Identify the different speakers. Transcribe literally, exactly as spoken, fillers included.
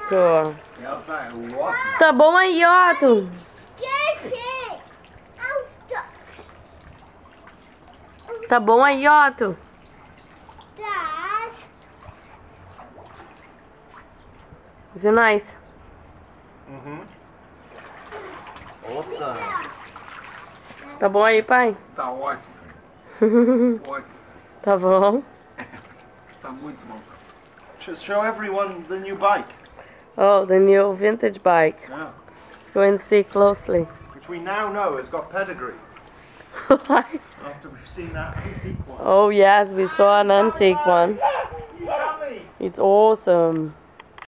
Speaker 1: Otto. Tá bom aí, Otto. Tá bom aí, Otto. Is it nice?
Speaker 2: Uhum. Awesome.
Speaker 1: Tá bom aí, pai?
Speaker 3: Tá ótimo. Ótimo.
Speaker 1: Tá bom.
Speaker 3: Tá muito bom.
Speaker 2: Just show everyone the new bike.
Speaker 1: Oh, the new vintage bike.
Speaker 2: Yeah.
Speaker 1: Let's go and see closely.
Speaker 2: Which we now know has got pedigree. After we've seen that antique one.
Speaker 1: Oh yes, we saw an antique one.
Speaker 2: Yummy!
Speaker 1: It's awesome.